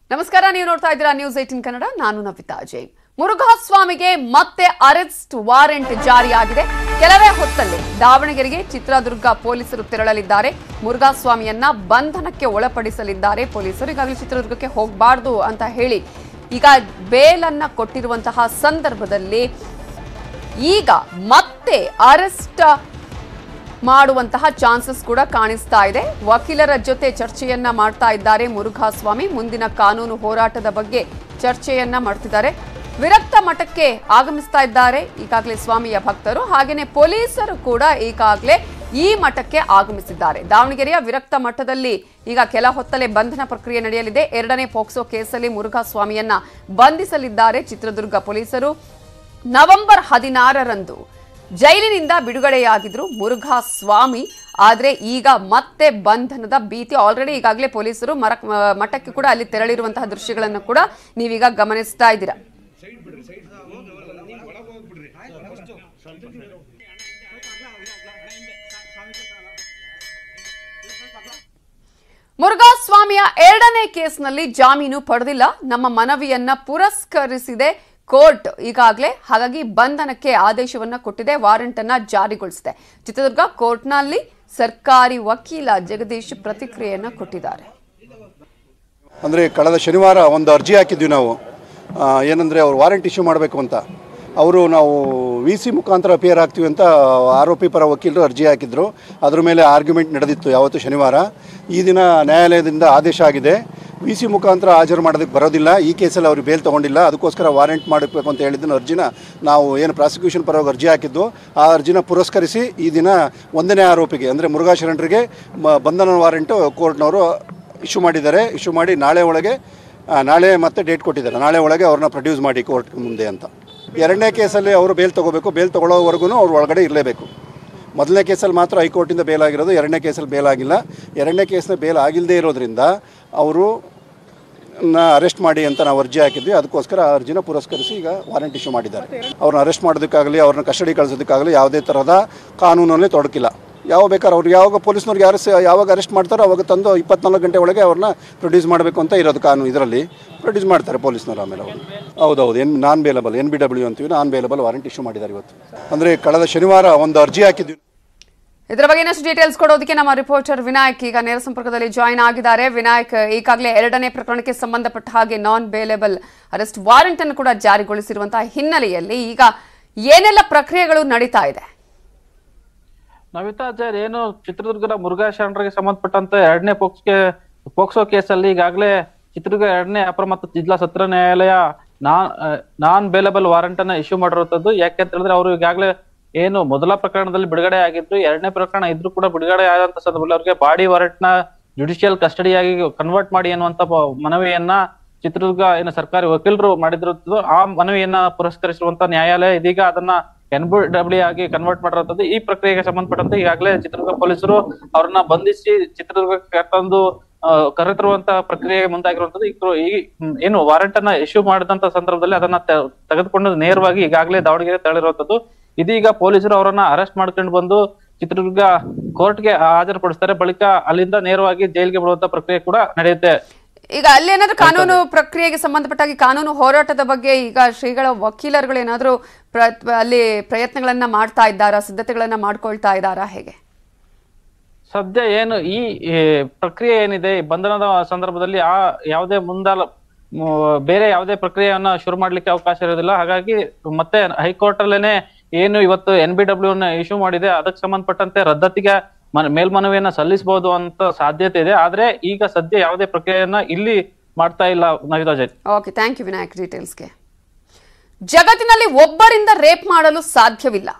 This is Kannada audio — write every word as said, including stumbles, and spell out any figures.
ನಮಸ್ಕಾರ, ನೀವು ನೋಡ್ತಾ ಇದ್ದೀರಾ ನ್ಯೂಸ್ ಏಟೀನ್ ಕನ್ನಡ. ನಾನು ನವಿತಾ ಜೈನ್. ಮುರುಘಾ ಸ್ವಾಮಿಗೆ ಮತ್ತೆ ಅರೆಸ್ಟ್ ವಾರೆಂಟ್ ಜಾರಿಯಾಗಿದೆ. ಕೆಲವೇ ಹೊತ್ತಲ್ಲಿ ದಾವಣಗೆರೆಗೆ ಚಿತ್ರದುರ್ಗ ಪೊಲೀಸರು ತೆರಳಲಿದ್ದಾರೆ. ಮುರುಘಾ ಸ್ವಾಮಿಯನ್ನ ಬಂಧನಕ್ಕೆ ಒಳಪಡಿಸಲಿದ್ದಾರೆ ಪೊಲೀಸರು. ಈಗಾಗಲೇ ಚಿತ್ರದುರ್ಗಕ್ಕೆ ಹೋಗಬಾರ್ದು ಅಂತ ಹೇಳಿ ಈಗ ಬೇಲನ್ನ ಕೊಟ್ಟಿರುವಂತಹ ಸಂದರ್ಭದಲ್ಲಿ ಈಗ ಮತ್ತೆ ಅರೆಸ್ಟ್ ಮಾಡುವಂತಹ ಚಾನ್ಸಸ್ ಕೂಡ ಕಾಣಿಸ್ತಾ ಇದೆ. ವಕೀಲರ ಜೊತೆ ಚರ್ಚೆಯನ್ನ ಮಾಡ್ತಾ ಇದ್ದಾರೆ ಮುರುಘಾ ಸ್ವಾಮಿ. ಮುಂದಿನ ಕಾನೂನು ಹೋರಾಟದ ಬಗ್ಗೆ ಚರ್ಚೆಯನ್ನ ಮಾಡ್ತಿದ್ದಾರೆ. ವಿರಕ್ತ ಮಠಕ್ಕೆ ಆಗಮಿಸ್ತಾ ಇದ್ದಾರೆ ಈಗಾಗಲೇ ಸ್ವಾಮಿಯ ಭಕ್ತರು. ಹಾಗೇನೆ ಪೊಲೀಸರು ಕೂಡ ಈಗಾಗಲೇ ಈ ಮಠಕ್ಕೆ ಆಗಮಿಸಿದ್ದಾರೆ. ದಾವಣಗೆರೆಯ ವಿರಕ್ತ ಮಠದಲ್ಲಿ ಈಗ ಕೆಲ ಹೊತ್ತಲೇ ಬಂಧನ ಪ್ರಕ್ರಿಯೆ ನಡೆಯಲಿದೆ. ಎರಡನೇ ಪೋಕ್ಸೋ ಕೇಸಲ್ಲಿ ಮುರುಘಾ ಸ್ವಾಮಿಯನ್ನ ಬಂಧಿಸಲಿದ್ದಾರೆ ಚಿತ್ರದುರ್ಗ ಪೊಲೀಸರು. ನವೆಂಬರ್ ಹದಿನಾರರಂದು ಜೈಲಿನಿಂದ ಬಿಡುಗಡೆಯಾಗಿದ್ರು ಮುರುಘಾ ಸ್ವಾಮಿ. ಆದ್ರೆ ಈಗ ಮತ್ತೆ ಬಂಧನದ ಭೀತಿ. ಆಲ್ರೆಡಿ ಈಗಾಗಲೇ ಪೊಲೀಸರು ಮರ ಮಠಕ್ಕೆ ಕೂಡ ಅಲ್ಲಿ ತೆರಳಿರುವಂತಹ ದೃಶ್ಯಗಳನ್ನು ಕೂಡ ನೀವೀಗ ಗಮನಿಸ್ತಾ ಇದ್ದೀರಾ. ಮುರುಘಾ ಸ್ವಾಮಿಯ ಎರಡನೇ ಕೇಸ್ನಲ್ಲಿ ಜಾಮೀನು ಪಡೆದಿಲ್ಲ. ನಮ್ಮ ಮನವಿಯನ್ನ ಪುರಸ್ಕರಿಸಿದೆ ಕೋರ್ಟ್ ಈಗಾಗಲೇ. ಹಾಗಾಗಿ ಬಂಧನಕ್ಕೆ ಆದೇಶವನ್ನ ಕೊಟ್ಟಿದೆ, ವಾರೆಂಟ್ ಅನ್ನ ಜಾರಿಗೊಳಿಸಿದೆ. ಚಿತ್ರದುರ್ಗ ಕೋರ್ಟ್ನಲ್ಲಿ ಸರ್ಕಾರಿ ವಕೀಲ ಜಗದೀಶ್ ಪ್ರತಿಕ್ರಿಯೆಯನ್ನ ಕೊಟ್ಟಿದ್ದಾರೆ. ಅಂದರೆ ಕಳೆದ ಶನಿವಾರ ಒಂದು ಅರ್ಜಿ ಹಾಕಿದ್ವಿ ನಾವು, ಏನಂದರೆ ಅವರು ವಾರೆಂಟ್ ಇಶ್ಯೂ ಮಾಡಬೇಕು ಅಂತ. ಅವರು ನಾವು ವಿ ಸಿ ಮುಖಾಂತರ ಅಪಿಯರ್ ಆಗ್ತೀವಿ ಅಂತ ಆರೋಪಿ ಪರ ವಕೀಲರು ಅರ್ಜಿ ಹಾಕಿದ್ರು. ಅದ್ರ ಮೇಲೆ ಆರ್ಗ್ಯುಮೆಂಟ್ ನಡೆದಿತ್ತು ಯಾವತ್ತು ಶನಿವಾರ. ಈ ದಿನ ನ್ಯಾಯಾಲಯದಿಂದ ಆದೇಶ ಆಗಿದೆ, ವಿ ಸಿ ಮುಖಾಂತರ ಹಾಜರು ಮಾಡೋದಕ್ಕೆ ಬರೋದಿಲ್ಲ. ಈ ಕೇಸಲ್ಲಿ ಅವರು ಬೇಲ್ ತೊಗೊಂಡಿಲ್ಲ, ಅದಕ್ಕೋಸ್ಕರ ವಾರೆಂಟ್ ಮಾಡಬೇಕು ಅಂತ ಹೇಳಿದ್ದನ್ನು ಅರ್ಜಿನ ನಾವು ಏನು ಪ್ರಾಸಿಕ್ಯೂಷನ್ ಪರವಾಗಿ ಅರ್ಜಿ ಹಾಕಿದ್ದು ಆ ಅರ್ಜಿನ ಪುರಸ್ಕರಿಸಿ ಈ ದಿನ ಒಂದನೇ ಆರೋಪಿಗೆ ಅಂದರೆ ಮುರುಘಾ ಶರಣರಿಗೆ ಬಂಧನ ವಾರೆಂಟು ಕೋರ್ಟ್ನವರು ಇಶ್ಯೂ ಮಾಡಿದ್ದಾರೆ. ಇಶ್ಯೂ ಮಾಡಿ ನಾಳೆ ಒಳಗೆ ನಾಳೆ ಮತ್ತೆ ಡೇಟ್ ಕೊಟ್ಟಿದ್ದಾರೆ, ನಾಳೆ ಒಳಗೆ ಅವ್ರನ್ನ ಪ್ರೊಡ್ಯೂಸ್ ಮಾಡಿ ಕೋರ್ಟ್ ಮುಂದೆ ಅಂತ. ಎರಡನೇ ಕೇಸಲ್ಲಿ ಅವರು ಬೇಲ್ ತೊಗೋಬೇಕು, ಬೇಲ್ ತೊಗೊಳ್ಳೋವರೆಗೂ ಅವ್ರು ಒಳಗಡೆ ಇರಲೇಬೇಕು. ಮೊದಲನೇ ಕೇಸಲ್ಲಿ ಮಾತ್ರ ಹೈಕೋರ್ಟಿಂದ ಬೇಲ್ ಆಗಿರೋದು, ಎರಡನೇ ಕೇಸಲ್ಲಿ ಬೇಲ್ ಆಗಿಲ್ಲ. ಎರಡನೇ ಕೇಸ್ನ ಬೇಲ್ ಆಗಿಲ್ಲದೆ ಇರೋದ್ರಿಂದ ಅವರು ಅರೆಸ್ಟ್ ಮಾಡಿ ಅಂತ ನಾವು ಅರ್ಜಿ ಹಾಕಿದ್ವಿ. ಅದಕ್ಕೋಸ್ಕರ ಆ ಅರ್ಜಿನ ಪುರಸ್ಕರಿಸಿ ಈಗ ವಾರೆಂಟ್ ಇಶ್ಯೂ ಮಾಡಿದ್ದಾರೆ. ಅವ್ರನ್ನ ಅರೆಸ್ಟ್ ಮಾಡೋದಕ್ಕಾಗಲಿ ಅವ್ರನ್ನ ಕಸ್ಟಡಿ ಕಳಿಸೋದಕ್ಕಾಗಲಿ ಯಾವುದೇ ಥರದ ಕಾನೂನಲ್ಲಿ ತೊಡಕಿಲ್ಲ. ಯಾವ ಬೇಕಾದ್ರೆ ಅವ್ರಿಗೆ ಯಾವಾಗ ಪೊಲೀಸ್ನವ್ರಿಗೆ ಯಾರು ಯಾವಾಗ ಅರೆಸ್ಟ್ ಮಾಡ್ತಾರೋ ಅವಾಗ ತಂದು ಇಪ್ಪತ್ನಾಲ್ಕು ಗಂಟೆ ಒಳಗೆ ಅವ್ರನ್ನ ಪ್ರೊಡ್ಯೂಸ್ ಮಾಡಬೇಕು ಅಂತ ಇರೋದು ಕಾನೂನು. ಇದರಲ್ಲಿ ಪ್ರೊಡ್ಯೂಸ್ ಮಾಡ್ತಾರೆ ಪೊಲೀಸ್ನವರು. ಆಮೇಲೆ ಅವರು ಹೌದೌದು N non bailable N B W ಅಂತೀವಿ, ನಾನ್ ಬೇಲಬಲ್ ವಾರೆಂಟ್ ಇಶ್ಯೂ ಮಾಡಿದ್ದಾರೆ ಇವತ್ತು. ಅಂದರೆ ಕಳೆದ ಶನಿವಾರ ಒಂದು ಅರ್ಜಿ ಹಾಕಿದ್ವಿ. ಇದರ ಬಗ್ಗೆ ಇನ್ನಷ್ಟು ಡೀಟೇಲ್ಸ್ ಕೊಡೋದಕ್ಕೆ ನಮ್ಮ ರಿಪೋರ್ಟರ್ ವಿನಾಯಕ್ ಈಗ ನೇರ ಸಂಪರ್ಕದಲ್ಲಿ ಜಾಯಿನ್ ಆಗಿದ್ದಾರೆ. ವಿನಾಯಕ್, ಈಗಾಗಲೇ ಎರಡನೇ ಪ್ರಕರಣಕ್ಕೆ ಸಂಬಂಧಪಟ್ಟ ಹಾಗೆ ನಾನ್ ಬೇಲೆಬಲ್ ಅರೆಸ್ಟ್ ವಾರೆಂಟ್ ಅನ್ನು ಕೂಡ ಜಾರಿಗೊಳಿಸಿರುವಂತಹ ಹಿನ್ನೆಲೆಯಲ್ಲಿ ಈಗ ಏನೆಲ್ಲ ಪ್ರಕ್ರಿಯೆಗಳು ನಡೀತಾ ಇದೆ? ನವಿತಾ ಆಚಾರ್ಯ, ಏನು ಚಿತ್ರದುರ್ಗದ ಮುರುಘಾ ಶರಣರಿಗೆ ಸಂಬಂಧಪಟ್ಟಂತೆ ಎರಡನೇ ಪೋಕ್ಸ್ಗೆ ಪೋಕ್ಸೋ ಕೇಸಲ್ಲಿ ಈಗಾಗಲೇ ಚಿತ್ರದುರ್ಗ ಎರಡನೇ ಅಪರ ಮತ್ತು ಜಿಲ್ಲಾ ಸತ್ರ ನ್ಯಾಯಾಲಯ ನಾನ್ ನಾನ್ ಬೇಲೆಬಲ್ ವಾರೆಂಟ್ ಅನ್ನ ಇಶ್ಯೂ ಮಾಡಿರುವಂತದ್ದು. ಯಾಕೆಂತ ಹೇಳಿದ್ರೆ ಅವರು ಈಗಾಗಲೇ ಏನು ಮೊದಲ ಪ್ರಕರಣದಲ್ಲಿ ಬಿಡುಗಡೆ ಆಗಿದ್ರು, ಎರಡನೇ ಪ್ರಕರಣ ಇದ್ರು ಕೂಡ ಬಿಡುಗಡೆ ಆದಂತ ಸಂದರ್ಭದಲ್ಲಿ ಅವರಿಗೆ ಬಾಡಿ ವಾರೆಂಟ್ ನ ಜುಡಿಷಿಯಲ್ ಕಸ್ಟಡಿಯಾಗಿ ಕನ್ವರ್ಟ್ ಮಾಡಿ ಅನ್ನುವಂತ ಮನವಿಯನ್ನ ಚಿತ್ರದುರ್ಗ ಏನು ಸರ್ಕಾರಿ ವಕೀಲರು ಮಾಡಿದ್ರು. ಆ ಮನವಿಯನ್ನ ಪುರಸ್ಕರಿಸಿರುವಂತ ನ್ಯಾಯಾಲಯ ಇದೀಗ ಅದನ್ನ ಎನ್ ಬಿ ಡಬ್ಲ್ಯೂ ಆಗಿ ಕನ್ವರ್ಟ್ ಮಾಡಿರುವಂತದ್ದು. ಈ ಪ್ರಕ್ರಿಯೆಗೆ ಸಂಬಂಧಪಟ್ಟಂತೆ ಈಗಾಗಲೇ ಚಿತ್ರದುರ್ಗ ಪೊಲೀಸರು ಅವ್ರನ್ನ ಬಂಧಿಸಿ ಚಿತ್ರದುರ್ಗಕ್ಕೆ ತಂದು ಕರೆತರುವಂತ ಪ್ರಕ್ರಿಯೆಗೆ ಮುಂದಾಗಿರುವಂತದ್ದು. ಈ ಏನು ವಾರೆಂಟ್ ಅನ್ನ ಇಶ್ಯೂ ಮಾಡಿದಂತ ಸಂದರ್ಭದಲ್ಲಿ ಅದನ್ನ ತೆಗೆದುಕೊಂಡು ನೇರವಾಗಿ ಈಗಾಗಲೇ ದಾವಣಗೆರೆ ತೆರಳಿರುವಂತದ್ದು. ಇದೀಗ ಪೊಲೀಸರು ಅವರನ್ನ ಅರೆಸ್ಟ್ ಮಾಡ್ಕೊಂಡು ಬಂದು ಚಿತ್ರದುರ್ಗ ಕೋರ್ಟ್ಗೆ ಹಾಜರುಪಡಿಸ್ತಾರೆ. ಬಳಿಕ ಅಲ್ಲಿಂದ ನೇರವಾಗಿ ಜೈಲಿಗೆ ಬಿಡುವಂತ ಪ್ರಕ್ರಿಯೆ ಕೂಡ ನಡೆಯುತ್ತೆ. ಈಗ ಅಲ್ಲಿ ಏನಾದ್ರೂ ಕಾನೂನು ಪ್ರಕ್ರಿಯೆಗೆ ಸಂಬಂಧಪಟ್ಟಾಗಿ ಕಾನೂನು ಹೋರಾಟದ ಬಗ್ಗೆ ಈಗ ಶ್ರೀಗಳ ವಕೀಲರುಗಳು ಏನಾದ್ರೂ ಅಲ್ಲಿ ಪ್ರಯತ್ನಗಳನ್ನ ಮಾಡ್ತಾ ಇದ್ದಾರಾ, ಸಿದ್ಧತೆಗಳನ್ನ ಮಾಡ್ಕೊಳ್ತಾ ಇದ್ದಾರಾ, ಹೇಗೆ? ಸದ್ಯ ಏನು ಈ ಪ್ರಕ್ರಿಯೆ ಏನಿದೆ ಬಂಧನದ ಸಂದರ್ಭದಲ್ಲಿ ಆ ಯಾವುದೇ ಮುಂದಾಲ ಬೇರೆ ಯಾವುದೇ ಪ್ರಕ್ರಿಯೆಯನ್ನ ಶುರು ಮಾಡ್ಲಿಕ್ಕೆ ಅವಕಾಶ ಇರೋದಿಲ್ಲ. ಹಾಗಾಗಿ ಮತ್ತೆ ಹೈಕೋರ್ಟ್ ಅಲ್ಲೇನೆ ಏನು ಇವತ್ತು ಎನ್ ಬಿ ಡಬ್ಲ್ಯೂ ನ ಇಶ್ಯೂ ಮಾಡಿದೆ ಅದಕ್ಕೆ ಸಂಬಂಧಪಟ್ಟಂತೆ ರದ್ದತಿಗೆ ಮೇಲ್ಮನವಿಯನ್ನ ಸಲ್ಲಿಸಬಹುದು ಅಂತ ಸಾಧ್ಯತೆ ಇದೆ. ಆದ್ರೆ ಈಗ ಸದ್ಯ ಯಾವುದೇ ಪ್ರಕ್ರಿಯೆಯನ್ನ ಇಲ್ಲಿ ಮಾಡ್ತಾ ಇಲ್ಲ. Navitha Jain. Okay, thank you Vinayak ಡೀಟೇಲ್ಸ್ಗೆ. ಜಗತ್ತಿನಲ್ಲಿ ಒಬ್ಬರಿಂದ ರೇಪ್ ಮಾಡಲು ಸಾಧ್ಯವಿಲ್ಲ,